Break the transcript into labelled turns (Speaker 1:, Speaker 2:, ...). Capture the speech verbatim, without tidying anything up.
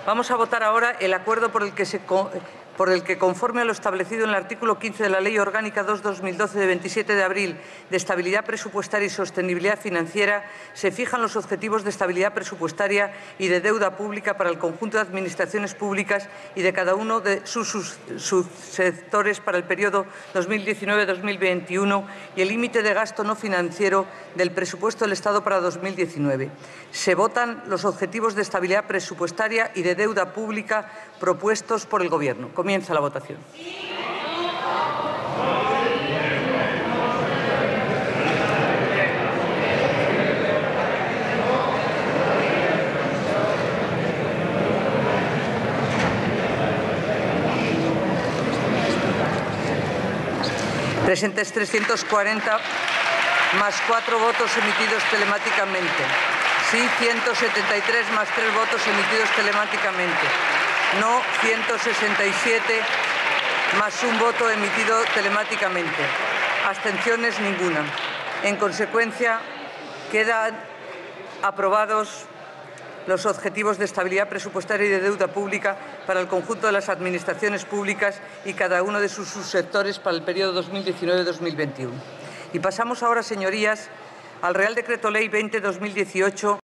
Speaker 1: Vamos a votar ahora el acuerdo por el que se por el que, conforme a lo establecido en el artículo quince de la Ley Orgánica dos barra dos mil doce de veintisiete de abril de estabilidad presupuestaria y sostenibilidad financiera, se fijan los objetivos de estabilidad presupuestaria y de deuda pública para el conjunto de administraciones públicas y de cada uno de sus subsectores para el periodo dos mil diecinueve dos mil veintiuno y el límite de gasto no financiero del presupuesto del Estado para dos mil diecinueve. Se votan los objetivos de estabilidad presupuestaria y de deuda pública propuestos por el Gobierno. Comienza la votación. Presentes trescientos cuarenta, más cuatro votos emitidos telemáticamente. Sí, ciento setenta y tres, más tres votos emitidos telemáticamente. No, ciento sesenta y siete, más un voto emitido telemáticamente. Abstenciones, ninguna. En consecuencia, quedan aprobados los objetivos de estabilidad presupuestaria y de deuda pública para el conjunto de las administraciones públicas y cada uno de sus subsectores para el periodo dos mil diecinueve dos mil veintiuno. Y pasamos ahora, señorías, al Real Decreto Ley veinte barra dos mil dieciocho,